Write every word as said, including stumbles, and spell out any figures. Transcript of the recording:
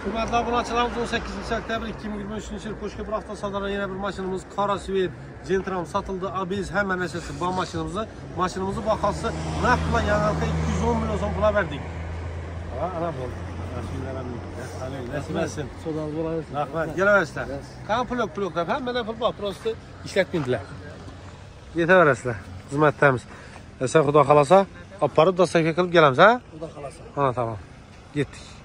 Hürmetli abunəçilərimiz on səkkizinci oktyabr iki min iyirmi üçüncü il Poçka bir hafta satılan yine bir maşinimiz Kara Svet Centram satıldı. Biz hemen neşesi bu maşinimizi, maşinimizi bakası nakla yanarda iki yüz on milyon son pula verdik. Ha, ana bu. Nasıl etsin? Nakla geleversinler. Kan plok ploklar hemen pul bak prosto işletmediler. Yeter verəsilər. Hizmətlərimiz. Sen xuda xalasa aparıb da səfə qılıb gələmsə? Xuda xalasa. Ha, tamam. Getdik.